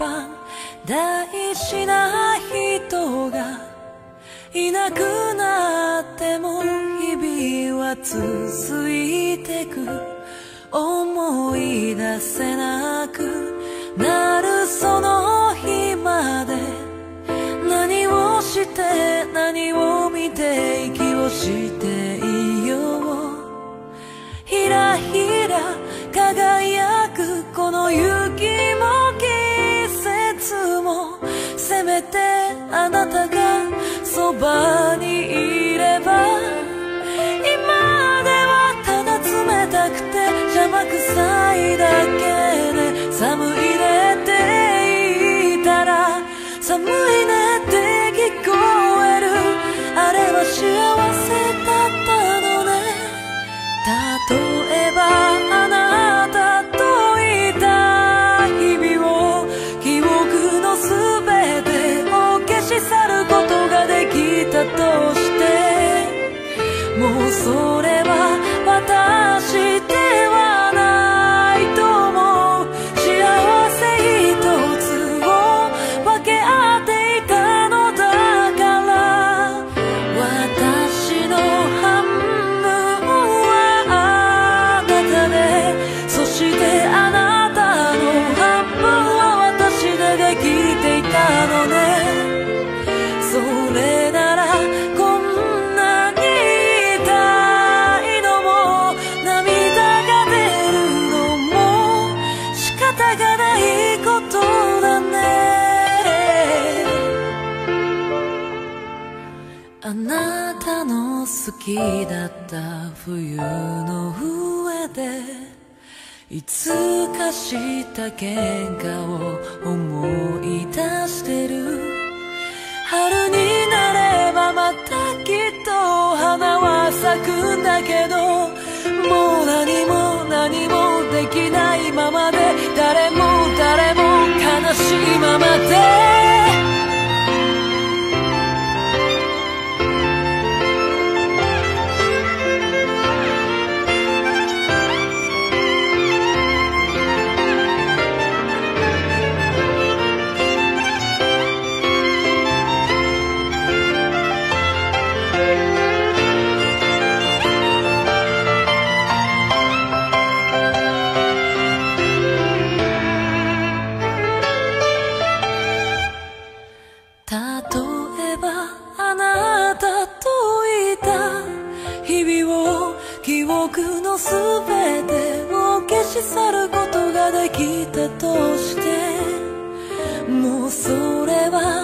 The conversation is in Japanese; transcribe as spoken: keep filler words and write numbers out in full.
番大事な人がいなくなっても日々は続いてく。思い出せなくなるその日まで何をして何を見て息をしていよう。ひらひら輝くこの雪も季節もせめてあなたがそばにいれば。今ではただ冷たくて邪魔くさいだけで寒いねって言ったら寒いねって聞こえる。あれは幸せだったのね。例えばあなたといた日々を記憶のすべてを消し去ることができたとしてもうそれは私ではないと思う。幸せ一つを分け合っていたのだから私の半分はあなたでそしてあなたの半分は私でできていたのね。それならこんなに痛いのも涙が出るのも仕方がないことだね。あなたの好きだった冬の上でいつかした喧嘩を思い出してる。春になればまたきっと花は咲くんだけどもう何も何もできないままで誰も誰も悲しいままで例えばあなたといた日々を記憶のすべてを消し去ることができたとしてもうそれは